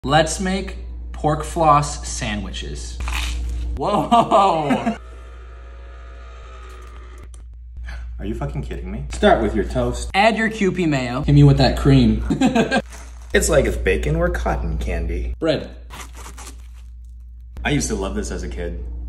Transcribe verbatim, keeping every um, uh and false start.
Let's make pork floss sandwiches. Whoa! Are you fucking kidding me? Start with your toast. Add your Kewpie mayo. Hit me with that cream. It's like if bacon were cotton candy. Bread. I used to love this as a kid.